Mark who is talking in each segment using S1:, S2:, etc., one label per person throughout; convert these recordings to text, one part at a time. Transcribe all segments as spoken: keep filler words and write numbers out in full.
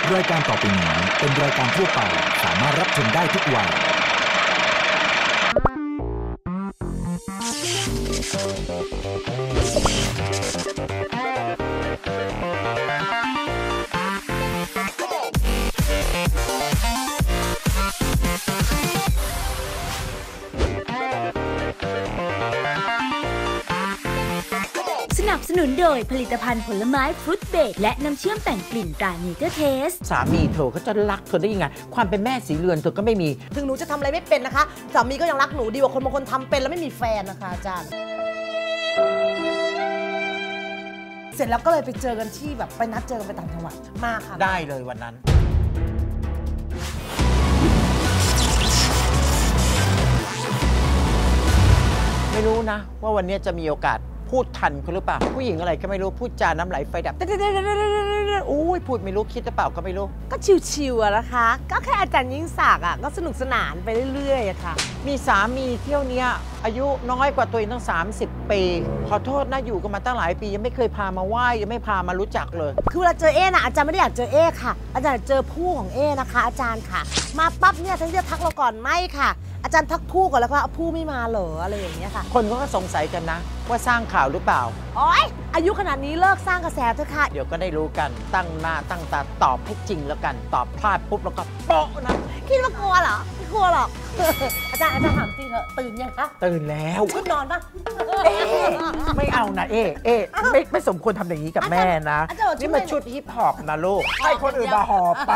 S1: รายการต่อไปนี้เป็นรายการทั่วไปสามารถรับชมได้ทุกวัย
S2: สนับสนุนโดยผลิตภัณฑ์ผลไม้ฟรุตเบรดและน้ำเชื่อมแต่งกลิ่นตราเนเจอร์เทส
S3: สามีเธอเขาจะรักเธอได้ยังไงความเป็นแม่สีเรือนเธอก็ไม่มี
S4: ถึงหนูจะทำอะไรไม่เป็นนะคะสามีก็ยังรักหนูดีกว่าคนบางคนทำเป็นแล้วไม่มีแฟนนะคะอาจารย์เสร็จแล้วก็เลยไปเจอกันที่แบบไปนัดเจอกันไปต่างจังหวัดมาค่ะ
S3: ได้เลยวันนั้นไม่รู้นะว่าวันนี้จะมีโอกาสพูดทันเขาหรือเปล่าผู้หญิงอะไรก็ไม่รู้พูดจาน้ำไหลไฟดับโอ้ยพูดไม่รู้คิดหรือเปล่าก็ไม่รู้
S4: ก็ชิวๆอะนะคะก็แค่อาจารย์ยิ่งศักดิ์อะก็สนุกสนานไปเรื่อยๆอะค่ะ
S3: มีสามีเที่ยวเนี้ยอายุน้อยกว่าตัวเองตั้งสามสิบปีขอโทษนะอยู่กันมาตั้งหลายปียังไม่เคยพามาไหว้ยังไม่พามารู้จักเลย
S4: คือเวลาเจอเอ๊นะอาจารย์ไม่ได้อยากเจอเอ๊ค่ะอาจารย์เจอผู้ของเอ๊นะคะอาจารย์ค่ะมาปั๊บเนี่ยท่านจะทักเราก่อนไม่ค่ะอาจารย์ทักผู้ก่อนแล้วก็ผู้ไม่มาเหรออะไรอย่างเงี้ยค่ะ
S3: คนก็สงสัยกันนะว่าสร้างข่าวหรือเปล่า
S4: โอ๊ยอายุขนาดนี้เลิกสร้างกระแสเถอะค่ะ
S3: เดี๋ยวก็ได้รู้กันตั้งหน้าตั้งตาตอบให้จริงแล้วกันตอบพลาดปุ๊บแล้วก็โป๊ะนะ
S4: คิดว่ากลัวเหรอไม่กลัวหรอกอาจารย์อาจารย์ถามจริงเหรอตื่นยังคะ
S3: ตื่นแล้ว
S4: ชุดนอนปะ
S3: เอ๊ไม่เอานะเอ๊เอ๊ไม่ไม่สมควรทำอย่างนี้กับแม่นะนี่มันชุดฮิปฮอปนะลูกให้คนอื่นมาหอบไป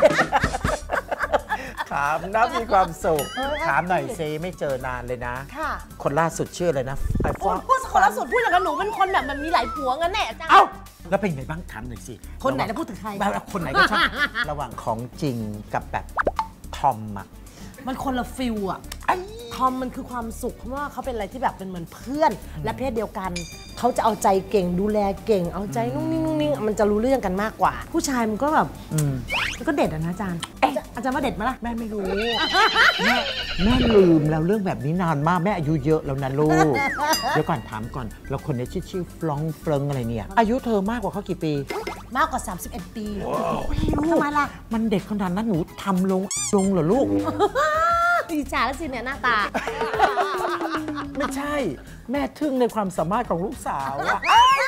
S3: ถามนะมีความสุขถามหน่อยเซไม่เจอนานเลยนะ
S4: ค่ะ
S3: คนล่าสุดชื่ออะไรนะ
S4: ไอ้ฟองพูดคนล่าสุดพูดอย่างกับหนูเป็นคนแบบมันมีหลายผัวงั้นแน่อาจารย์
S3: เอ้าแล้วเป็นไงบ้างถามหน่อยสิ
S4: คนไหนจะพูดถึงใคร
S3: แบบคนไหนก็ชอบระหว่างของจริงกับแบบทอมอะ
S4: มันคนละฟิลอะทอมมันคือความสุขเพราะว่าเขาเป็นอะไรที่แบบเป็นเหมือนเพื่อนและเพศเดียวกันเขาจะเอาใจเก่งดูแลเก่งเอาใจนุ่งนิ่งนุ่งนิ่งมันจะรู้เรื่องกันมากกว่าผู้ชายมันก็แบบมันก็เด็ดอะนะอาจารย์เอ๊ะอาจารย์ว่าเด็ดไหมล่ะ
S3: แม่ไม่รู้แม่แม่ลืมแล้วเรื่องแบบนี้นานมากแม่อายุเยอะแล้วนะลูกเดี๋ยวก่อนถามก่อนแล้วคนนี้ชื่อชื่อฟลองเฟิงอะไรเนี่ยอายุเธอมากกว่าเขากี่ปี
S4: มากกว่าสามสิบเอ็ดปีทำไมล่ะ
S3: มันเด็กขนาดนั้นหนูทำลงลงเหรอลูก
S4: ดีจ่าแล้วสิเนี่ยหน้าตา
S3: ไม่ใช่แม่ทึ่งในความสามารถของลูกสาวอะ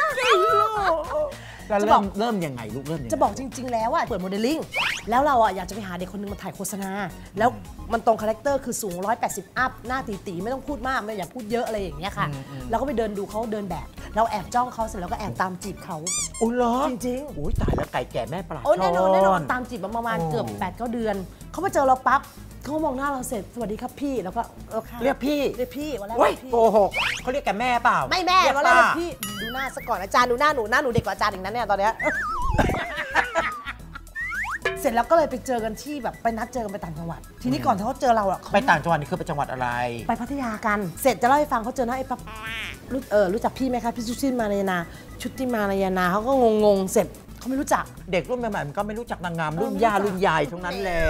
S3: แล้วเริ่มเริ่มยังไงลูกเริ่มยังไง
S4: จะบอกจริงๆแล้วอะเปิดโมเดลลิ่งแล้วเราอะอยากจะไปหาเด็กคนนึงมาถ่ายโฆษณาแล้วมันตรงคาแรคเตอร์คือสูงหนึ่งร้อยแปดสิบอัพหน้าตีๆไม่ต้องพูดมากไม่อย่าพูดเยอะอะไรอย่างเงี้ยค่ะแล้วก็ไปเดินดูเขาเดินแบบเราแอบจ้องเขาเสร็จแล้วก็แอบตามจีบเขา
S3: โอ้เหรอ
S4: จริงๆ
S3: โอ้ยตายแล้วไก่แก่แม่ปลา
S4: โอ้แน่นอนแน่นอนตามจีบมาประมาณเกือบแปดเก้าเดือนเขามาเจอเราปั๊บเขามองหน้าเราเสร็จสวัสดีครับพี่แล้วก็
S3: เรียกพี่
S4: เรียกพี่วันแรก
S3: พี่โกหกเขาเรียกแกแม่เปล่า
S4: ไม่แม่วันแรกพี่ดูหน้าซะก่อนอาจารย์ดูหน้าหนูหน้าหนูเด็กกว่าอาจารย์อีกนั้นเนี่ยตอนเนี้ยเสร็จแล้วก็เลยไปเจอกันที่แบบไปนัดเจอกันไปต่างจังหวัดทีนี้ก่อนที่เขาเจอเราอะ
S3: ไปต่างจังหวัดนี่คือไปจังหวัดอะไร
S4: ไปพัทยากันเสร็จจะเล่าให้ฟังเขาเจอหน้าไอ้ปั๊บรู้เออรู้จักพี่ไหมคะพี่ชุติมานายนาชุติมานายนาเขาก็งงๆเสร็จเขาไม่รู้จัก
S3: เด็กรุ่นใหม่ๆมันก็ไม่รู้จักนางงามรุ่นย่ารุ่นยายทั้งนั้นแหละ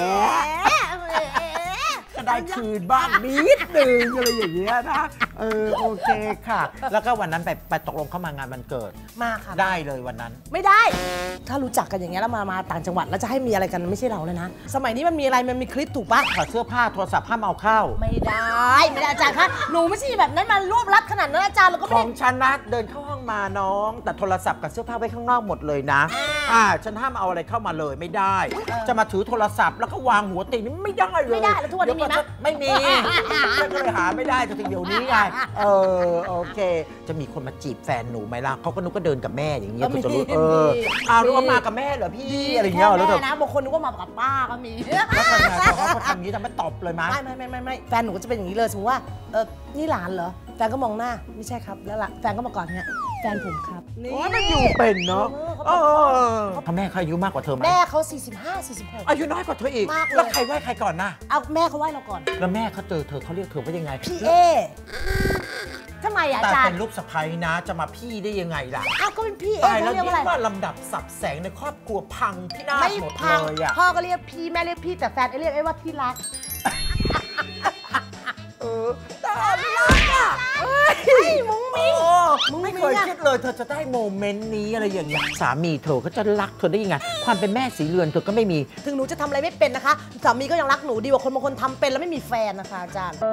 S3: ก็ได้คืนบ้างนิดนึงอะไรอย่างเงี้ยนะเออโอเคค่ะแล้วก็วันนั้นไปไปตกลงเข้ามางานวันเกิด
S4: มาค่ะ
S3: ได้เลยวันนั้น
S4: ไม่ได้ถ้ารู้จักกันอย่างเงี้ยแล้วมามาต่างจังหวัดแล้วจะให้มีอะไรกันไม่ใช่เราเลยนะสมัยนี้มันมีอะไรมันมีคลิปถูกปะ
S3: ถอดเสื้อผ้าโทรศัพท์ห้ามเอาเข้า
S4: ไม่ได้ไม่ได้อาจารย์คะหนูไม่ใช่แบบนั้นมารวบรัดขนาดนั้นอาจารย์เราก็
S3: ของฉันนะเดินเข้าห้องมาน้องแต่โทรศัพท์กับเสื้อผ้าไว้ข้างนอกหมดเลยนะอ่าฉันห้ามเอาอะไรเข้ามาเลยไม่ได้จะมาถือโทรศัพท์แล้วก็วางหัวติ่งนี่ไม่ได้เลย
S4: ไม่ได้แล้วทุกวันนี้มีไหม
S3: ไม่มีฉันก็เลยหาไม่ได้จนถึงเดี๋ยวนี้ไงเออโอเคจะมีคนมาจีบแฟนหนูไหมล่ะเขาก็นึกก็เดินกับแม่อย่างเงี้ยคุณจะรู้เอออ้าวรู้ว่ามากับแม่เหรอพี่อะไรเงี้ย
S4: แล้วแม่นะบางคนนึกว่ามากับป้าก็มี
S3: แล้วทำไงเขาทำอย่างนี้ทำให้ตบเลยมั้ย
S4: ไม่ไม่ไม่ไม่แฟนหนูก็จะเป็นอย่างนี้เลยสมมติว่าเออนี่หลานเหรอแฟนก็มองหน้าไม่ใช่ครับแล้วล่ะแฟนก็มาก่อนเนี่ยแฟนผมครับ
S3: โอ้ยมันอยู่เป็นเนาะพ่อแม่เขาอายุมากกว่าเธอไหม
S4: แม่เขาสี่สิบห้า สี่สิบหก
S3: อายุน้อยกว่าเธออีกแล้วใครไหว้ใครก่อนนะ
S4: เอาแม่เขาไหว้เราก่อน
S3: แล้วแม่เขาเจอเธอเขาเรียกเธอว่ายังไง
S4: พี่เอทำไมอาจารย์
S3: แต่เป็นลูกสะใภ้นะจะมาพี่ได้ยังไงล่ะ
S4: อ้าวก็เป็นพี่เอ
S3: เขาเรียกว่าอะไรว่าลำดับสับแสงในครอบครัวพังที่น่าหมดเลยอ่ะ
S4: พ่อก็เรียกพี่แม่เรียกพี่แต่แฟนเรียกไอ้ว่าที่รัก
S3: เออได้รักอ่ะเฮ้ยมุ้งมิ้งมึงไม่เคย
S4: มุ้งมิ้งอะ
S3: คิดเลยเธอจะได้โมเมนต์นี้อะไรอย่างเงี้ยสามีเธอก็จะรักเธอได้ยังไงความเป็นแม่สีเรือนเธอก็ไม่มี
S4: ถึงหนูจะทำอะไรไม่เป็นนะคะสามีก็ยังรักหนูดีกว่าคนบางคนทำเป็นแล้วไม่มีแฟนนะคะอาจารย์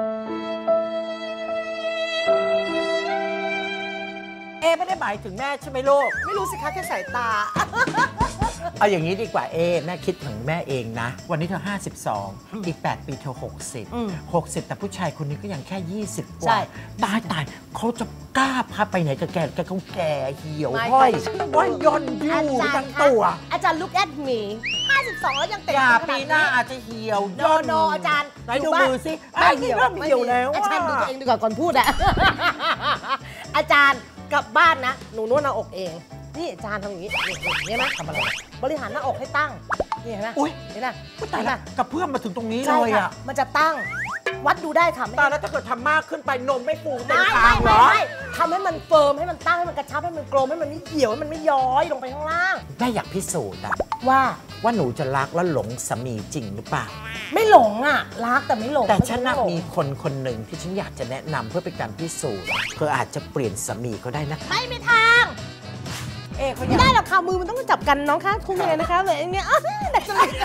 S3: เอไม่ได้หมายถึงแม่ใช่ไหมลูก
S4: ไม่รู้สิคะแค่สายตา
S3: เอาอย่างนี้ดีกว่าเอแม่คิดถึงแม่เองนะวันนี้เธอห้าสิบสองอีกแปดปีเธอหกสิบ
S4: อืม
S3: หกสิบแต่ผู้ชายคนนี้ก็ยังแค่ยี่สิบก
S4: ใช่
S3: ว่าตายตายเขาจะกล้าพาไปไหนกับแกแกเขาแก่เหี่ยว
S4: ไม่
S3: ห้อย
S4: ไป
S3: ว่าย่อนยู่ทั้งตัว
S4: อาจารย์ look at me ห้าสิบสองแล้วยังเต็ม
S3: อย่า
S4: ข
S3: ปี
S4: ด
S3: หน้าอาจจะเหี่ยว
S4: โน
S3: ย่อน
S4: โนอาจารย์
S3: ไหนดู
S4: บ้า
S3: มือสิ
S4: ไม่
S3: อ้
S4: เหี่ยว
S3: เริ่มเหี่ยวแล้ว
S4: อาจารย์ดู
S3: อะ
S4: ตัวเองดีกว่าก่อนพูดอะ อาจารย์กลับบ้านนะหนูนวดหน้าอกเองนี่อาจารย์ทำอย่างนี้นี่นี่เห็นไหมทำอะไรบริหารหน้าอกให้ตั้งนี่เห็นไหม
S3: อุ๊ย
S4: เห็นไหม
S3: อุ๊ยตาย
S4: เห็นไหม
S3: ละกับเพื่อนมาถึงตรงนี้
S4: ใช่
S3: เลย
S4: ค่ะ
S3: อ่ะ
S4: มันจะตั้งวัดดูได้ค่ะไม่
S3: ตายแล้วถ้าเกิดทำมากขึ้นไปนมไม่ฟูเต็ม
S4: ไม่
S3: ทางเหร
S4: ไม่
S3: อ
S4: ไม่ทำให้มันเฟิร์มให้มันตั้งให้มันกระชับให้มันกลมให้มันไม่เหี่ยวให้มันไม่ย้อยลงไปข้างล่าง
S3: แม่อยากพิสูจน์อะ
S4: ว่า
S3: ว่าหนูจะรักและหลงสามีจริงหรือเปล่า
S4: ไม่หลงอ่ะรักแต่ไม่หลง
S3: แต่ฉันน่ะ
S4: ไหลง
S3: มีคนคนหนึ่งที่ฉันอยากจะแนะนำเพื่อเป็นการพิสูจน์เธออาจจะเปลี่ยนสามีก็ได้นะ
S4: ไม่มีทาง
S3: เอ๊ะเขาอ
S4: ไม่
S3: ยาก
S4: ได้หรอกค่ะมือมันต้องจับกันน้องคะคุณยังไงนะคะแบบอย่างเงี้ยอ้าวดักสลิด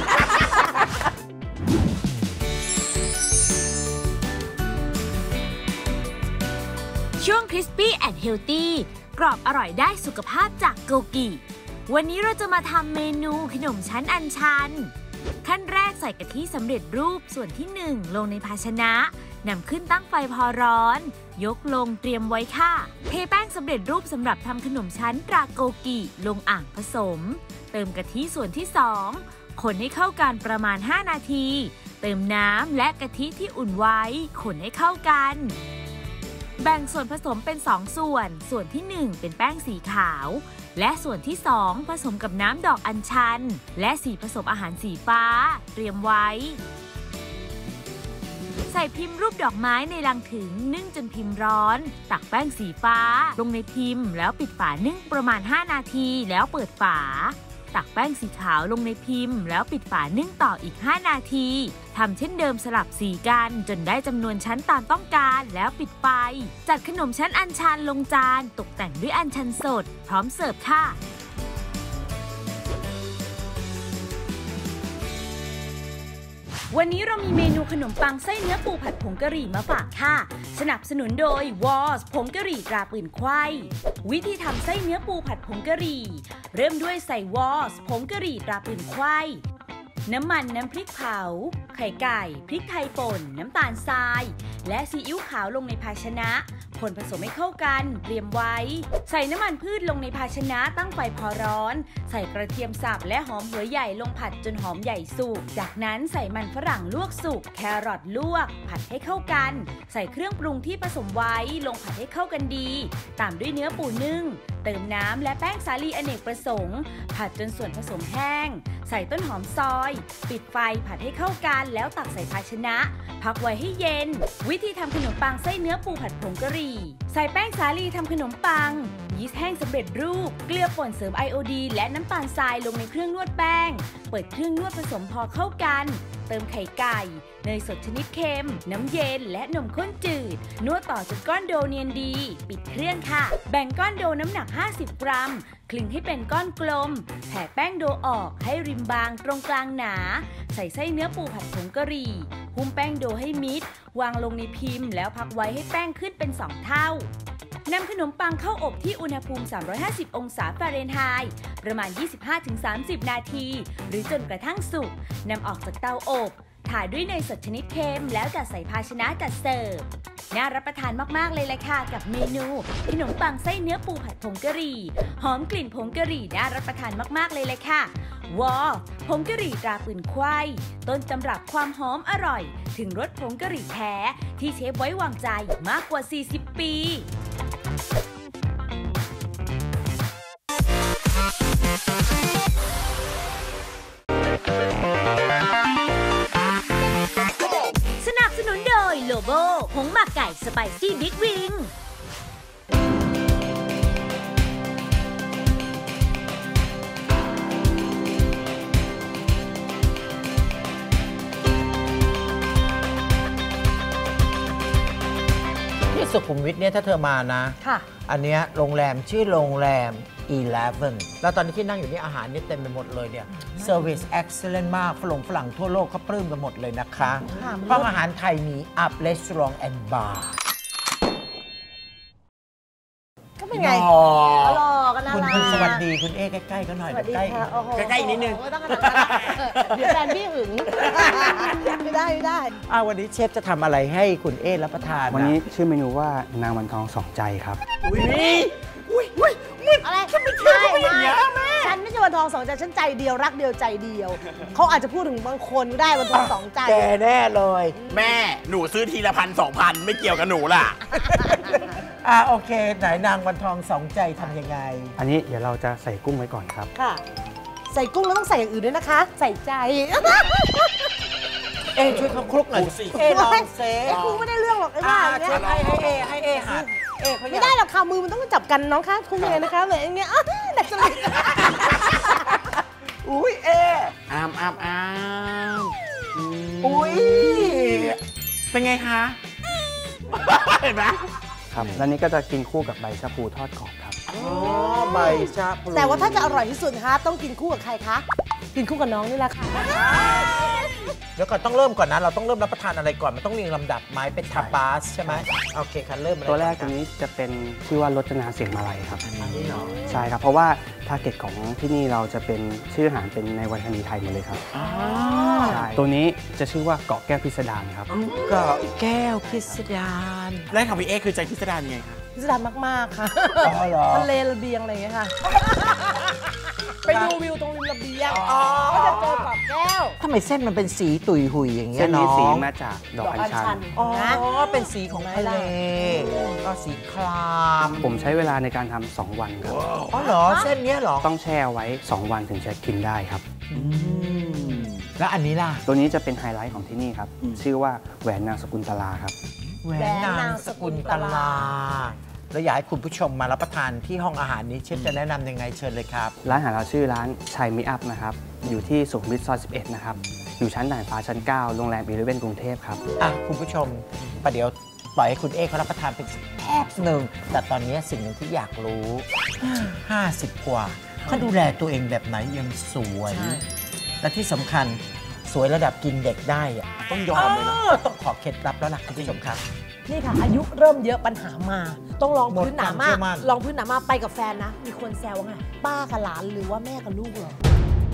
S2: ช่วง Crispy and Healthy กรอบอร่อยได้สุขภาพจากโกกิ วันนี้เราจะมาทำเมนูขนมชั้นอัญชัน ขั้นแรกใส่กะทิสำเร็จรูปส่วนที่หนึ่งลงในภาชนะนำขึ้นตั้งไฟพอร้อน ยกลงเตรียมไว้ค่ะ เทแป้งสำเร็จรูปสำหรับทำขนมชั้นตราโกกิลงอ่างผสม เติมกะทิส่วนที่สองคนให้เข้ากันประมาณห้านาที เติมน้ำและกะทิที่อุ่นไว้คนให้เข้ากัน แบ่งส่วนผสมเป็นสองส่วน ส่วนที่หนึ่งเป็นแป้งสีขาว และส่วนที่สองผสมกับน้ำดอกอัญชัน และสีผสมอาหารสีฟ้า เตรียมไว้ ใส่พิมพ์รูปดอกไม้ในลังถึงนึ่งจนพิมพ์ร้อน ตักแป้งสีฟ้าลงในพิมพ์แล้วปิดฝานึ่งประมาณห้านาทีแล้วเปิดฝา ตักแป้งสีขาวลงในพิมพ์แล้วปิดฝานึ่งต่ออีกห้านาทีทำเช่นเดิมสลับสีกันจนได้จำนวนชั้นตามต้องการแล้วปิดไฟจัดขนมชั้นอัญชันลงจานตกแต่งด้วยอัญชันสดพร้อมเสิร์ฟค่ะ วันนี้เรามีเมนูขนมปังไส้เนื้อปูผัดผงกะหรี่มาฝากค่ะสนับสนุนโดยวอสผงกะหรี่ตราปืนไขว้วิธีทำไส้เนื้อปูผัดผงกะหรี่เริ่มด้วยใส่วอสผงกะหรี่ตราปืนไขว้น้ำมันน้ำพริกเผาไข่ไก่พริกไทยป่นน้ำตาลทรายและซีอิ๊วขาวลงในภาชนะคนผสมให้เข้ากันเตรียมไว้ใส่น้ำมันพืชลงในภาชนะตั้งไฟพอร้อนใส่กระเทียมสับและหอมหัวใหญ่ลงผัดจนหอมใหญ่สุกจากนั้นใส่มันฝรั่งลวกสุกแครอทลวกผัดให้เข้ากันใส่เครื่องปรุงที่ผสมไว้ลงผัดให้เข้ากันดีตามด้วยเนื้อปูนึ่งเติมน้ำและแป้งสาลีอเนกประสงค์ผัดจนส่วนผสมแห้งใส่ต้นหอมซอยปิดไฟผัดให้เข้ากันแล้วตักใส่ภาชนะพักไว้ให้เย็นวิธีทำขนมปังไส้เนื้อปูผัดผงกะหรี่ใส่แป้งสาลีทำขนมปังยีสต์แห้งสำเร็จรูปเกลือป่นเสริมไอโอดีนและน้ำตาลทรายลงในเครื่องนวดแป้งเปิดเครื่องนวดผสมพอเข้ากันเติมไข่ไก่เนยสดชนิดเค็มน้ำเย็นและนมข้นจืดนวดต่อจนก้อนโดเนียนดีปิดเครื่องค่ะแบ่งก้อนโดน้ำหนักห้าสิบกรัมคลึงให้เป็นก้อนกลมแผ่แป้งโดออกให้ริมบางตรงกลางหนาใส่ไส้เนื้อปูผัดผงกะหรี่หุ้มแป้งโดให้มิดวางลงในพิมพ์แล้วพักไว้ให้แป้งขึ้นเป็นสองเท่านำขนมปังเข้าอบที่อุณหภูมิสามร้อยห้าสิบองศาฟาเรนไฮต์ประมาณ ยี่สิบห้าถึงสามสิบ นาทีหรือจนกระทั่งสุกนำออกจากเตาอบถ่ายด้วยเนยสดชนิดเค็มแล้วจัดใส่ภาชนะจัดเสิร์ฟน่ารับประทานมากๆเลยล่ะค่ะกับเมนูขนมปังไส้เนื้อปูผัดผงกะหรี่หอมกลิ่นผงกะหรี่น่ารับประทานมากๆเลยเลยค่ะวอลผงกะหรี่ตราปืนไขว้ต้นตำรับความหอมอร่อยถึงรสผงกะหรี่แท้ที่เชฟไว้วางใจมากกว่าสี่สิบปีสนับสนุนโดยโลโบผงหมักไก่สไปซี่บิ๊กวิง
S3: สุขุมวิทเนี่ยถ้าเธอมานะ
S4: ค่ะ
S3: อันเนี้ยโรงแรมชื่อโรงแรมอีเลฟเว่นแล้วตอนนี้ที่นั่งอยู่นี่อาหารนี่เต็มไปหมดเลยเนี่ย Service Excellent มากฝรั่งฝรั่งทั่วโลกเขาปลื้มกันหมดเลยนะคะห้องอาหารไทยมี Up Restaurant and Bar
S4: ก็เป็นไงหล่อกันนะ
S3: คุณคุณสวัสดีคุณเอ๊ใกล้ๆก็หน่อยใกล้ใกล้ๆนิดนึง
S4: เดี๋ยวแฟนพี่หึงไม่ได้ไม่ได้
S3: อ่าวันนี้เชฟจะทำอะไรให้คุณเอ๊รับประทาน
S5: วันนี้ชื่อเมนูว่านางวันทองสองใจครับ
S3: อุ้ยอุ้ยอุ้ย
S4: อะไรฉันไม่ใช่ฉันไม่ใช่วันทองสองใจฉันใจเดียวรักเดียวใจเดียวเขาอาจจะพูดถึงบางคนได้วันทองสองใจ
S3: แกแน่เลย
S6: แม่หนูซื้อทีละพันสองพันไม่เกี่ยวกับหนูล่ะ
S3: อ่าโอเคไหนนางวันทองสองใจทำยังไง
S5: อันนี้เดี๋ยวเราจะใส่กุ้งไว้ก่อนครับ
S4: ค่ะใส่กุ้งแล้วต้องใส่อย่างอื่นด้วยนะคะใส่ใจ
S3: เอ๊ช่วยเขาคลุกหน่อยสิเอ๊ลองเซ่
S4: ครูไม่ได้เรื่องหรอกไอ้บ้า
S3: เนี่ยให้ให้เอให้เอหัดเอ๊
S4: ไม่ได้หรอกค่ะมือมันต้องจับกันน้องคะคุณยังไงนะคะแบบอย่างเงี้ยหนักจังเลย
S3: อุ้ยเอ๊
S6: อามอามอาม
S3: อุ้ย
S6: เป็นไงคะเห็นไหม
S5: ครับแล้วนี้ก็จะกินคู่กับใบชะพูทอดกรอบครับ
S3: อ๋อใบชะพู
S4: แต่ว่าถ้าจะอร่อยที่สุดนะคะต้องกินคู่กับใครคะกินคู่กับน้องนี่แหละค่ะ
S3: เดี๋ยวก่อนต้องเริ่มก่อนนะเราต้องเริ่มรับประทานอะไรก่อนมันต้องเรียงลำดับไหมเป็นทาปาสใช่ไหมโอเคค่ะเริ่ม
S5: ตัวแรกตัวนี้จะเป็นชื่อว่ารจนาเสียงมาลัยครับ
S3: อันนี้เนาะ
S5: ใช่ครับเพราะว่าทาร์เก็ตของที่นี่เราจะเป็นชื่ออาหารเป็นในวรรณคดีไทยหมดเลยครับใช่ตัวนี้จะชื่อว่าเกาะแก้วพิสดารครับ
S3: เกาะแก้วพิสดาร
S6: แรกของพี่เอคือใจพิสดารยังไงคะ
S4: พิสดารมากๆค่ะทะเลระเบียงอะไรอย่างเงี้ยค่ะไปดูวิวตรงริมระเบียงก็จะเจอเกาะแก้ว
S3: ทำไมเส้นมันเป็นสีตุยหุยอย่างเงี้ย
S5: เส้นนี้สีมาจากดอกอัญชัน
S3: อ๋อเป็นสีของทะเลก็สีคราม
S5: ผมใช้เวลาในการทำสองวันครับ
S3: อ๋อเหรอเส้นนี้เหรอ
S5: ต้องแช่ไว้สองวันถึงจะกินได้ครับ
S3: แล้วอันนี้ล่ะ
S5: ตัวนี้จะเป็นไฮไลท์ของที่นี่ครับชื่อว่าแหวนนางสกุลตลาครับ
S3: แหวนนางสกุลตลาแล้วอยากให้คุณผู้ชมมารับประทานที่ห้องอาหารนี้เชฟจะแนะนำยังไงเชิญเลยครับ
S5: ร้านอาหารเราชื่อร้านชัยมิอัพนะครับอยู่ที่สุขุมวิทซอยสิบเอ็ดนะครับอยู่ชั้นด่านฟ้าชั้นเก้าโรงแรมอีเลฟเว่นกรุงเทพครับ
S3: อ่ะคุณผู้ชมประเดี๋ยวปล่อยให้คุณเอ๊เขารับประทานเป็นแป๊บหนึ่งแต่ตอนนี้สิ่งหนึ่งที่อยากรู้ห้าสิบกว่าเขาดูแลตัวเองแบบไหนยังสวยและที่สำคัญสวยระดับกินเด็กได้อะ
S6: ต้องยอมเลยนะ
S3: ต้องขอเคล็ดลับแล้วล่ะคุณผู้ชมครับ
S4: นี่ค่ะอายุเริ่มเยอะปัญหามาต้องลองพื้นหนามากลองพื้นหนามากไปกับแฟนนะมีคนแซวว่าไงป้ากับหลานหรือว่าแม่กับลูกเหรอ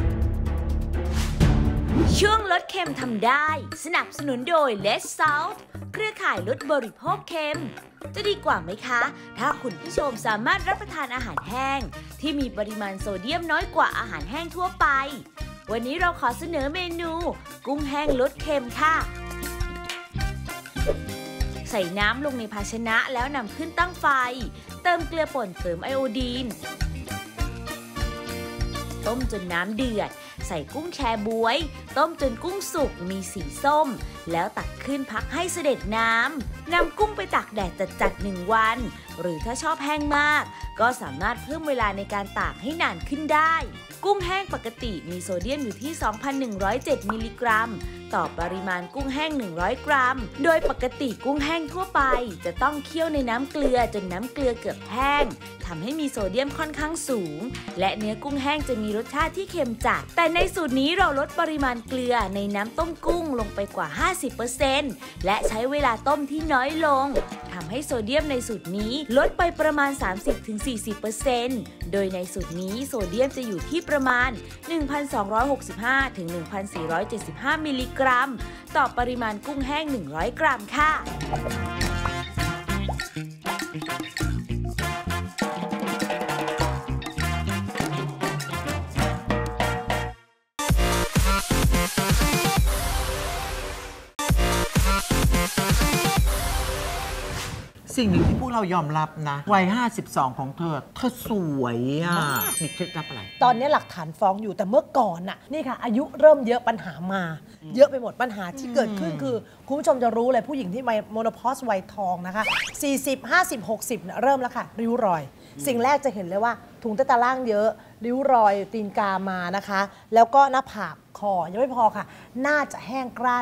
S2: ช่วงลดเค็มทำได้สนับสนุนโดย Less Salt เครือข่ายลดบริโภคเค็มจะดีกว่าไหมคะถ้าคุณผู้ชมสามารถรับประทานอาหารแห้งที่มีปริมาณโซเดียมน้อยกว่าอาหารแห้งทั่วไปวันนี้เราขอเสนอเมนูกุ้งแห้งลดเค็มค่ะใส่น้ำลงในภาชนะแล้วนำขึ้นตั้งไฟเติมเกลือป่นเสริมไอโอดีนต้มจนน้ำเดือดใส่กุ้งแชบ๊วยต้มจนกุ้งสุกมีสีส้มแล้วตักขึ้นพักให้เสด็จน้ำนำกุ้งไปตากแดดจัดๆหนึ่งวันหรือถ้าชอบแห้งมากก็สามารถเพิ่มเวลาในการตากให้นานขึ้นได้กุ้งแห้งปกติมีโซเดียมอยู่ที่ สองพันหนึ่งร้อยเจ็ด มิลลิกรัมต่อปริมาณกุ้งแห้งหนึ่งร้อยกรัมโดยปกติกุ้งแห้งทั่วไปจะต้องเคี่ยวในน้ำเกลือจนน้ำเกลือเกือบแห้งทำให้มีโซเดียมค่อนข้างสูงและเนื้อกุ้งแห้งจะมีรสชาติที่เค็มจัดแต่ในสูตรนี้เราลดปริมาณเกลือในน้ำต้มกุ้งลงไปกว่า ห้าสิบเปอร์เซ็นต์ และใช้เวลาต้มที่น้อยลงทำให้โซเดียมในสูตรนี้ลดไปประมาณ สามสิบถึงสี่สิบเปอร์เซ็นต์ โดยในสูตรนี้โซเดียมจะอยู่ที่ประมาณ หนึ่งพันสองร้อยหกสิบห้าถึงหนึ่งพันสี่ร้อยเจ็ดสิบห้า มิลลิกรัมต่อปริมาณกุ้งแห้งหนึ่งร้อยกรัมค่ะ
S3: สิ่งหนึ่งที่พวกเรายอมรับนะวัยห้าสิบสองของเธอเธอสวยอ่ะมีเคล็ดลับอะไร
S4: ตอนนี้หลักฐานฟ้องอยู่แต่เมื่อก่อนน่ะนี่ค่ะอายุเริ่มเยอะปัญหามาเยอะไปหมดปัญหาที่เกิดขึ้นคือคุณผู้ชมจะรู้เลยผู้หญิงที่โมโนพอสวัยทองนะคะสี่สิบ ห้าสิบ หกสิบเนี่ยเริ่มแล้วค่ะริ้วรอยสิ่งแรกจะเห็นเลยว่าถุงใต้ตาล่างเยอะริ้วรอยตีนกามานะคะแล้วก็หน้าผากคอยังไม่พอค่ะหน้าจะแห้งกร้าน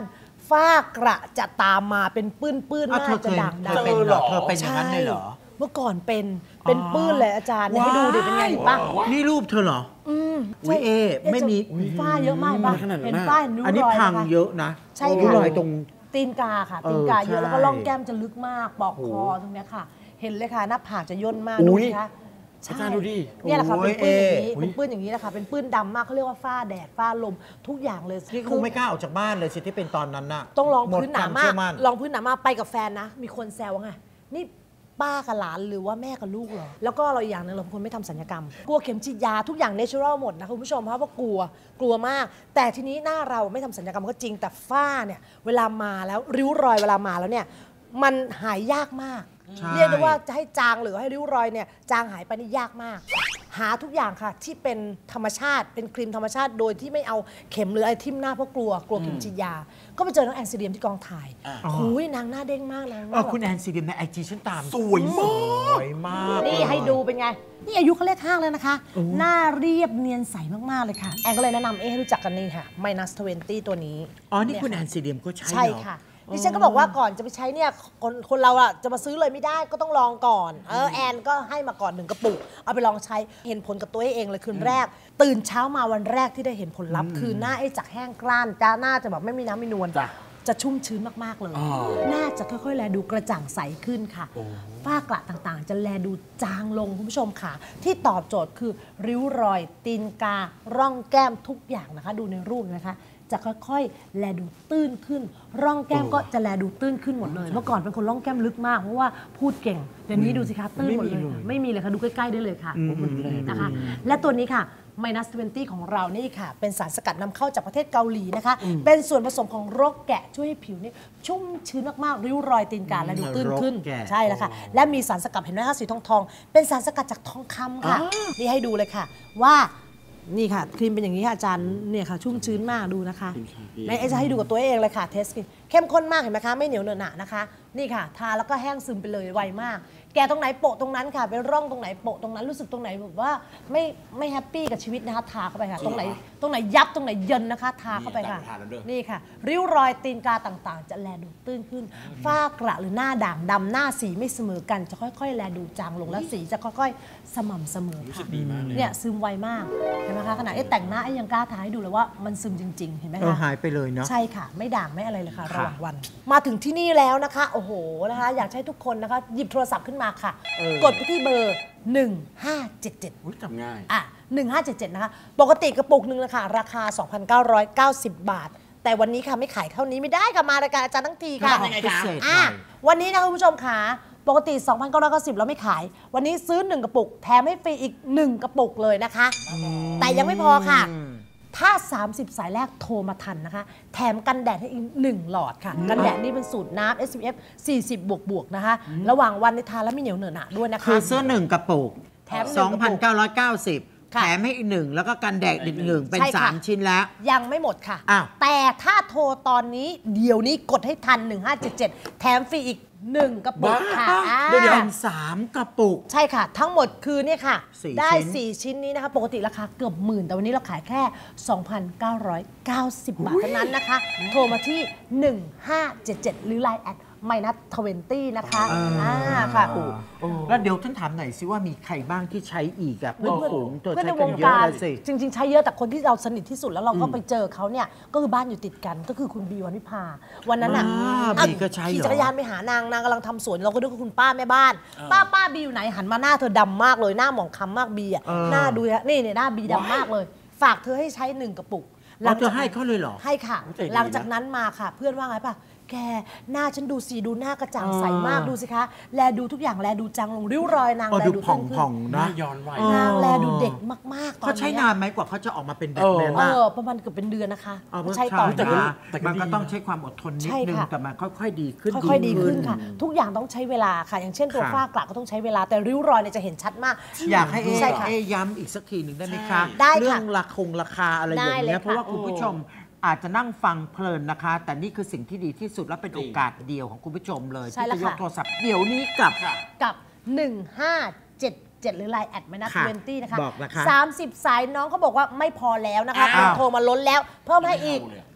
S4: ฝ้ากระจะตามมาเป็นปื้นปื้น
S3: อ้าว
S4: ห
S3: เธ
S4: น้า
S3: อ
S4: จะ
S3: เคย
S4: ด่าง
S3: เธ
S4: ดำ
S3: อเป็นเหรอเธอเป็นอย่างนั้นเลยเหรอ
S4: เมื่อก่อนเป็นเป็นปื้นเลยอาจารย์เนี่ยให้ดูดิเป็นไงเห็นปะ
S3: นี่รูปเธอเหรอ
S4: อืม
S3: อุ๊ยเอ๊ะไม่มี
S4: จะฝ้าเยอะมากปะ
S6: ขนาดนั้น
S4: เห็น
S6: น่ะ
S4: ฝ้าเห็นริ้ว
S3: อันนี้
S4: รอย
S3: พัง
S4: นะคะ
S3: เยอะนะ
S4: ใช่
S3: ริ้ว
S4: ค่ะ
S3: รอยตรง
S4: ตีนกาค่ะ
S3: เออ
S4: ตีนกาเยอะ
S3: ใช่
S4: แล้วก็ร่องแก้มจะลึกมากปอกคอตรงเนี้ยค่ะ เห็นเลยค่ะหน้าผากจะย่นมาก
S6: อุ๊
S4: ดู
S6: ย
S4: สิคะใช่
S6: อาจารย์ดูดิ
S4: เนี่ยแหละค่ะ
S3: โอ้
S4: เป็
S3: ย
S4: นปื้นอย่างนี้
S3: เอ๊ะ
S4: เป็นปื้นอย่างนี้แหละค่ะเป็นปื้นดำมากเขาเรียกว่าฝ้าแดดฝ้าลมทุกอย่างเลย
S3: นี่คงไม่กล้าออกจากบ้านเลยสิที่เป็นตอนนั้นน่ะ
S4: ต้องลอง
S3: หมด
S4: พื้นหนา
S3: คว
S4: มาก
S3: เชื่อมั่น
S4: ลองพื้นหนามากไปกับแฟนนะ มีคนแซวว่าไงนี่ป้ากับหลานหรือว่าแม่กับลูกเหรอแล้วก็เราอีกอย่างหนึงเราเป็นคนไม่ทำศัลยกรรมกลัวเข็มฉีดยาทุกอย่างเนเชอรัลหมดนะคะคุณผู้ชมเพราะว่ากลัวกลัวมาก แต่ทีนี้หน้าเราไม่ทำศัลยกรรมก็จริงแต่ฝ้าเนี่ยเวลามาแล้วริ้วรอยเวลามาแล้วเนี่ยมันหายยากมาก
S3: ใช่
S4: เรียกได้ว่าจะให้จางหรือให้ริ้วรอยเนี่ยจางหายไปนี่ยากมาก หาทุกอย่างค่ะที่เป็นธรรมชาติเป็นครีมธรรมชาติโดยที่ไม่เอาเข็มหรืออะไรทิ่มหน้าเพราะกลัวกลัวเข็มฉีดยา ก็ไปเจอน้องแอนซิเดียมที่กองถ่ายหูยนางหน้าเด้งมากนางห
S3: เอ
S4: น้า
S3: อ
S4: แบบ
S3: คุณแอนซีเดียมในไอจีฉันตาม
S6: สวยมาก
S3: สวยมาก
S4: นี่ให้ดูเป็นไง นี่อายุเขาเลขห้าแล้วนะคะ หน้าเรียบเนียนใสมาก ๆ เลยค่ะ แอนก็เลยแนะนำเอ๊ะให้รู้จักกันนี่ค่ะ minus ยี่สิบตัวนี้
S3: อ๋อ นี่คุณ
S4: เย
S3: แอนซีเดียมก็ใช้
S4: ใช่
S3: เหรอ
S4: ค่ะดิฉันก็บอกว่าก่อนจะไปใช้เนี่ยคนคนเราอะจะมาซื้อเลยไม่ได้ก็ต้องลองก่อน เออแอนก็ให้มาก่อนหนึ่งกระปุก เอาไปลองใช้เห็นผลกับตัวเองเลยคืนแรก ตื่นเช้ามาวันแรกที่ได้เห็นผลลัพธ์คือหน้าไอ้จากแห้งกร้านจ้าหน้าจะแบบไม่มีน้ำไม่นวล
S6: จ้ะ
S4: จะชุ่มชื้นมากๆเลย
S6: อ๋อ
S4: หน้าจะค่อยๆ แลดูกระจ่างใสขึ้นค่ะฝ้ากระต่างๆ จะแลดูจางลงคุณผู้ชมค่ะ ที่ตอบโจทย์คือริ้วรอย ตีนกา ร่องแก้มทุกอย่างนะคะ ดูในรูปนะคะ จะค่อยๆ แลดูตื้นขึ้น ร่องแก้มก็จะแลดูตื้นขึ้นหมดเลย เมื่อก่อนเป็นคนร่องแก้มลึกมากเพราะว่าพูดเก่งเดี๋ยวนี้ดูสิคะตื้นหมดเลยค่ะไม่มีเลยค่ะดูใกล้ๆได้เลยค่ะนะคะ และตัวนี้ค่ะ minus ยี่สิบของเรานี่ค่ะ เป็นสารสกัดนำเข้าจากประเทศเกาหลีนะคะ เป็นส่วนผสมของรกแกะช่วยให้ผิวนี่ชุ่มชื้นมากๆริ้วรอยตีนกาและดูตื้นขึ้น
S3: รกแกะ
S4: ใช่แล้วค่ะ และมีสารสกัดเห็นไหมคะสีทองทองๆเป็นสารสกัดจากทองคำค่ะ นี่ให้ดูเลยค่ะ ว่านี่ค่ะครีมเป็นอย่างนี้ค่ะอาจารย์เนี่ยค่ะชุ่มชื้นมากดูนะคะในเอจะให้ดูกับตัวเองเลยค่ะเทสครีมเข้มข้นมากเห็นไหมคะไม่เหนียวเหนอะหนะนะคะ นี่ค่ะ ทาแล้วก็แห้งซึมไปเลยไวมาก แกตรงไหนโปะตรงนั้นค่ะเป็นร่องตรงไหนโปะตรงนั้นรู้สึกตรงไหนแบบว่าไม่ไม่แฮปปี้กับชีวิตนะคะทาเข้าไปค่ะ ตรงไหนตรงไหนยับตรงไหนเยินนะคะทาเข้าไปค่ะ
S6: นี่ทาแล้วด้วย
S4: นี่ค่ะ ริ้วรอยตีนกาต่างๆ จะแลดูตื้นขึ้น ฝ้ากระหรือหน้าด่างดำหน้าสีไม่เสมอกันจะค่อยๆ แลดูจางลงและสีจะค่อยๆ สม่ำเสมอค่ะเนี่ยซึมไวมากเห็นไหมคะขนาดไอ้แต่งหน้าไอ้ยังกล้าทาให้ดูเลยว่ามันซึมจริงๆเห็นไหม
S3: เออ
S4: คะ
S3: หายไปเลยเนาะ
S4: ใช่ค่ะ ไม่ด่างไม่อะไรเลยค่ะระหว่างวัน มาถึงที่นี่แล้วนะคะ โอ้โหนะคะ อยากให้ทุกคนนะคะ หยิบโทรศัพท์ขึ้นมาค่ะ กดไปที่เบอร์ หนึ่งห้าเจ็ดเจ็ด
S6: อุ๊ยจำง่าย
S4: อ่ะหนึ่งห้าเจ็ดเจ็ดนะคะ ปกติกระปุกหนึ่งนะคะราคา สองพันเก้าร้อยเก้าสิบ บาท แต่วันนี้ค่ะไม่ขายเท่านี้ไม่ได้ค่ะมารายการอาจารย์ทั้งทีค่ะ
S3: ทำยังไงคะ
S4: อ่ะวันนี้นะคะคุณผู้ชมค่ะปกติ สองพันเก้าร้อยเก้าสิบ แล้วไม่ขาย วันนี้ซื้อหนึ่งกระปุกแถมให้ฟรีอีกหนึ่งกระปุกเลยนะคะ แต่ยังไม่พอค่ะ ถ้า สามสิบ สายแรกโทรมาทันนะคะ แถมกันแดดให้อีกหนึ่งหลอดค่ะ กันแดดนี่เป็นสูตรน้ำ เอส พี เอฟ สี่สิบ บวกบวกๆนะคะ ระหว่างวันในทานแล้วไม่เหนียวเหนอะหนะด้วยนะคะ
S3: คือซื้อหนึ่งกระปุก
S4: แถมหนึ่งกระปุก
S3: สองพันเก้าร้อยเก้าสิบ
S4: ค่ะ
S3: แถมให้อีกหนึ่งแล้วก็กันแดดอีกหนึ่งเป็น
S4: ใช่ค่ะ
S3: สามชิ้นแล้ว
S4: ยังไม่หมดค่ะ
S3: อ้าว
S4: แต่ถ้าโทรตอนนี้เดี๋ยวนี้กดให้ทัน หนึ่งห้าเจ็ดเจ็ด แถมฟรีอีกหนึ่งกระปุกค่ะอ่า
S3: เดี๋ยวเดี๋ยวเป็นสามกระปุก
S4: ใช่ค่ะ ทั้งหมดคือเนี่ยค่ะ
S3: สี่
S4: ได้
S3: ชิ้น
S4: สี่ ชิ้นนี้นะคะ ปกติราคาเกือบหมื่น แต่วันนี้เราขายแค่ สองพันเก้าร้อยเก้าสิบ บาทเท่านั้นนะคะ โทรมาที่ หนึ่งห้าเจ็ดเจ็ด หรือ ไลน์ แอดไม่นัดทเวนตี้นะคะอ่าค่ะ
S3: แล้วเดี๋ยวท่านถามหน่อยสิว่ามีใครบ้างที่ใช้อีกอะเพื่อนฝูงเธอ
S4: เพื่อน
S3: ใช้
S4: ในว
S3: กัน
S4: ง
S3: เยอะ
S4: การ
S3: เลยสิ
S4: จริง ๆ ใช้เยอะแต่คนที่เราสนิทที่สุดแล้วเราก็ไปเจอเขาเนี่ยก็คือบ้านอยู่ติดกันก็คือคุณบีวันวิภาวันนั้นอ่ะ
S3: อ่า
S4: อ่ะ
S3: บีก็ใช้เหรอ
S4: ขี่จักรยานไปหานางนางกำลังทำสวนเราก็นึกว่าคุณป้าแม่บ้าน ป้าป้าบีอยู่ไหนหันมาหน้าเธอดำมากเลยหน้าหมองคล้ำมากบีอ่ะ
S3: เออ
S4: หน้าดูนะนี่เนี่ยหน้าบีดำมากเลย ฝากเธอให้ใช้หนึ่งกระปุก
S3: อ๋อเธอให้เขาเลยเหรอ
S4: ให้ค่ะ
S6: ใจดีนะ
S4: หลังจากนั้นมาค่ะ เพื่อนว่าไงป่ะแกหน้าฉันดูสีดูหน้ากระจ่างใสมากดูสิคะ แลดูทุกอย่างแลดูจางลงริ้วรอยนาง
S3: เออ
S4: แล
S3: ดู
S4: ดู
S3: ผ่
S4: ตึ
S3: อง
S4: งขึ้
S3: ผ่อง
S4: น
S6: หน้า
S3: นะ
S6: ย้อนวัย
S4: นางแลดูเด็กมากๆตอน
S3: เขาใช้
S4: นี้
S3: นานไหมกว่าเขาจะออกมาเป็นแบบนั้น
S4: เอ
S3: น่ะ
S4: อประมาณเกือบเป็นเดือนนะคะ
S3: เอาเพื่อ
S4: ใช่ต่อ
S3: ใช้
S4: เนื่อง
S3: นะ
S6: แต่ก็
S3: มันก็
S6: ดี
S3: ต้องใช้ความอดทนนิด
S4: ใช่
S3: นึง
S4: ค่ะ
S3: แต่มันค่อยๆดีขึ้น
S4: ค่อยๆดีขึ้นค่ะ ทุกอย่างต้องใช้เวลาค่ะ อย่างเช่นตัว
S3: ค่ะ
S4: ฝ้ากระก็ต้องใช้เวลาแต่ริ้วรอยเนี่ยจะเห็นชัดมาก
S3: อยากให้เอ
S4: ใช่ค่ะ
S3: เอย้ำอีกสักทีหนึ่งได้ไหมคะ
S4: ได้ค่ะ
S3: เรื่องราคงราคาอะไรอย่าง
S4: ได้เลย
S3: เงี้ย
S4: ค่ะ
S3: เพราะว่าคุณผู้ชมอาจจะนั่งฟังเพลินนะคะ แต่นี่คือสิ่งที่ดีที่สุดและเป็นโอกาสเดียวของคุณผู้ชมเลย
S4: ใช่
S3: ที่
S4: แล้ว
S3: จะยก
S4: ค่ะ
S3: โทรศัพท์เดี๋ยวนี้กลับ
S4: กับ หนึ่งห้าเจ็ดเจ็ด หรือ ไลน์ แอดไม่นัด
S3: ค่ะ
S4: เวนตี้นะคะ
S3: บอกนะคะ
S4: สามสิบ สายน้องเขาบอกว่าไม่พอแล้วนะคะ
S3: อ้าว
S4: โทรมาล้นแล้ว เพิ่มให้อีก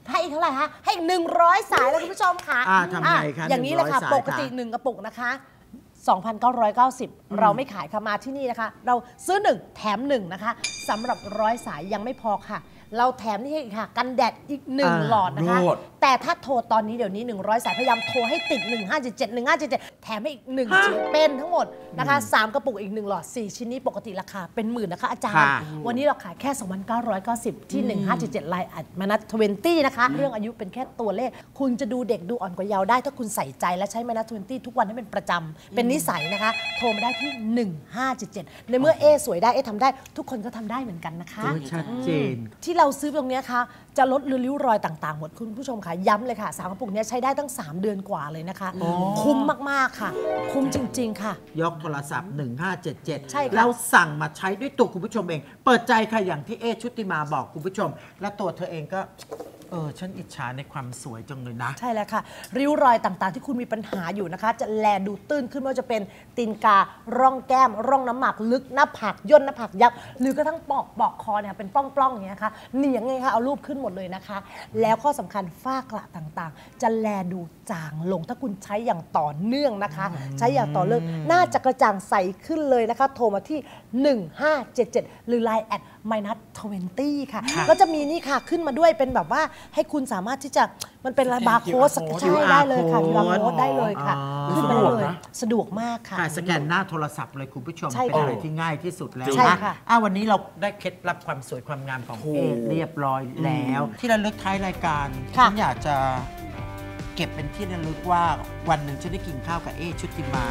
S4: ให้อีกเท่าไหร่คะให้อีกหนึ่งร้อยสายแล้วคุณผู้ชมค่ะ
S3: อ่าทำไงคะ
S4: อย่างนี้เลยค่ะ
S3: หนึ่งร้อยสาย
S4: ปกติ
S3: ค่ะ
S4: หนึ่งกระปุกนะคะ สองพันเก้าร้อยเก้าสิบ เราไม่ขายค่ะมาที่นี่นะคะ เราซื้อหนึ่งแถมหนึ่งนะคะสำหรับร้อยสายยังไม่พอค่ะ เราแถมนี่ให้อีกค่ะกันแดดอีกหนึ่ง
S3: อ่า
S4: หลอดนะคะ
S3: โลด
S4: แต่ถ้าโทรตอนนี้เดี๋ยวนี้หนึ่งร้อยสายพยายามโทรให้ติดหนึ่งห้าเจ็ดเจ็ด หนึ่งห้าเจ็ดเจ็ดแถมให้อีกหนึ่งชิ้นเป็นทั้งหมดนะคะสามกระปุกอีกหนึ่งหลอดสี่ชิ้นนี้ปกติราคาเป็นหมื่นนะคะอาจารย์
S3: ค่ะ
S4: วันนี้เราขายแค่ สองพันเก้าร้อยเก้าสิบ ที่หนึ่งห้าเจ็ดเจ็ดไลน์อัดมานัทยี่สิบนะคะเรื่องอายุเป็นแค่ตัวเลขคุณจะดูเด็กดูอ่อนกว่าเยาว์ได้ถ้าคุณใส่ใจและใช้มานัทยี่สิบทุกวันให้เป็นประจำเป็นนิสัยนะคะโทรมาได้ที่หนึ่งห้าเจ็ดเจ็ดในเมื่อเอสวยได้เอทำได้ทุกคนก็ทำได้เหมือนกันนะคะ
S3: โอ้ยชัดเจน
S4: ที่เราซื้อตรงเนี้ยค่ะจะลดริ้วรอยต่างๆหมดคุณผู้ชมค่ะย้ำเลยค่ะสามกระปุกเนี้ยใช้ได้ตั้งสามเดือนกว่าเลยนะคะ คุ้มมากๆค่ะ คุ้มจริง ๆ ค่ะ
S3: ยกโทรศัพท์หนึ่งห้าเจ็ดเจ็ด
S4: ใช่ค่ะ
S3: แล้วสั่งมาใช้ด้วยตัวคุณผู้ชมเอง เปิดใจค่ะอย่างที่เอชุติมาบอกคุณผู้ชม และตัวเธอเองก็เออฉันอิจฉาในความสวยจังเลยนะ
S4: ใช่แล้วค่ะ ริ้วรอยต่างๆ ที่คุณมีปัญหาอยู่นะคะ จะแลดูตื้นขึ้นไม่ว่าจะเป็นตีนกา ร่องแก้ม ร่องน้ำหมากลึกหน้าผากย่นหน้าผากยับ หรือกระทั่งปอกปอกคอเนี่ยเป็นปล้องๆอย่างเงี้ยค่ะเนียงไงคะเอารูปขึ้นหมดเลยนะคะ แล้วข้อสำคัญฝ้ากระต่างๆ จะแลดูจางลงถ้าคุณใช้อย่างต่อเนื่องนะคะ ใช้อย่างต่อเนื่องน่าจะกระจ่างใสขึ้นเลยนะคะ โทรมาที่ หนึ่งห้าเจ็ดเจ็ด หรือ ไลน์ แอด ไมนัสยี่สิบ ค่ะ ก็จะมีนี่ค่ะขึ้นมาด้วยเป็นแบบว่าให้คุณสามารถที่จะมันเป็นบาร์โค้ดใช่ได้เลยค่ะ คิว อาร์ โค้ดได้เลยค่ะ
S3: อ๋อ
S4: ขึ้นมาได้เลยสะดวกมากค่ะ
S3: ค่ะสแกนหน้าโทรศัพท์เลยคุณผู้ชม
S4: ใช่
S3: เป็น
S4: ค่ะ
S3: อะไรที่ง่ายที่สุดแล้ว
S4: ใช่
S3: นะ
S4: ค่ะ
S3: อ่ะวันนี้เราได้เคล็ดลับความสวยความงามของเอเรียบร้อยแล้ว ที่ระลึกท้ายรายการ
S4: ค่ะ
S3: ฉันอยากจะเก็บเป็นที่ระลึกว่าวันหนึ่งฉันได้กินข้าวกับเอชุติมา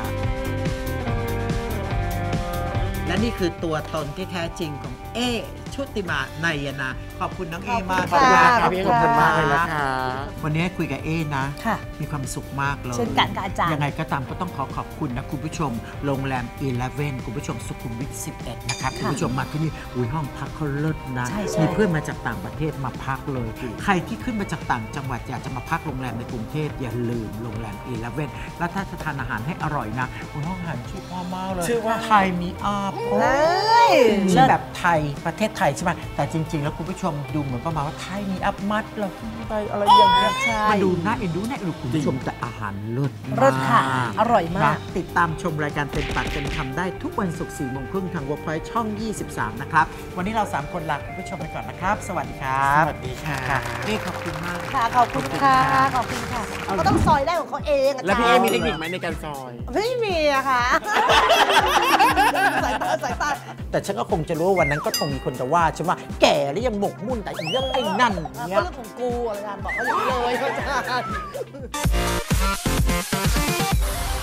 S3: และนี่คือตัวตนที่แท้จริงของเอชุติมาไนยนาขอบคุณน้องเอมาก
S4: ขอบคุณค่ะ
S6: ครับพี่ขอบคุณมากเลยนะคะ
S3: วันนี้คุยกับเอนะ
S4: ค่ะ
S3: มีความสุขมากเลย
S4: เช่นกันค่ะอาจารย์
S3: ยังไงก็ตามก็ต้องขอขอบคุณนะคุณผู้ชม โรงแรมสิบเอ็ดคุณผู้ชมสุขุมวิทสิบเอ็ดนะครับคุณผู้ชมมาที่นี่อุ้ยห้องพักเขาเลิศนะ
S4: ใช่ใช่
S3: มีเพื่อนมาจากต่างประเทศมาพักเลย ใครที่ขึ้นมาจากต่างจังหวัดอยากจะมาพักโรงแรมในกรุงเทพอย่าลืมโรงแรมสิบเอ็ดแล้วถ้าจะทานอาหารให้อร่อยนะอุ้ยห้องอาหารชื่อพ่อมากเลย
S6: ชื่อว่า
S3: ไทยมีอาบ
S4: เอ้ย
S3: ชื่อแบบไทยประเทศไทยใช่ไหมแต่จริง ๆ แล้วคุณผู้ชมดูเหมือนประมาณว่าไทยมีอัพมัดเราไปอะไรอย่างเงี้ย
S4: ใช่
S3: มาดูน่าเอ็นดูน่าเอ็นดูคุณผู้ชมแต่อาหารเลิศมาก
S4: เลิศค่ะอร่อยมาก
S3: นะติดตามชมรายการเต็มปากเต็มคำได้ทุกวันศุกร์สี่โมงครึ่งทาง Workpoint ช่อง ยี่สิบสาม นะครับ วันนี้เรา สาม คนลาคุณผู้ชมไปก่อนนะครับ สวัสดีครับ
S6: สวัสดีค่ะ
S3: นี่ขอบคุณมาก
S4: ค่ะขอบคุณค่ะขอบคุณค่ะเขาต้องซอยได้ของเขาเองอาจารย์
S6: แล้วพี่เอมีเทคนิคไหมในการซอย
S4: ไม่มีอะค่ะ สายตาสายตา
S3: แต่ฉันก็คงจะรู้ว่าวันนั้นก็คงมีคนจะว่าฉันว่าแก่แล้วยังหมกมุ่นแต่อีเรื่องไอ้นั่น
S4: ก็
S3: เนี้ย
S4: เรื่องของกูอาจารย์บอกเขาอย่างนี้เลยอาจารย์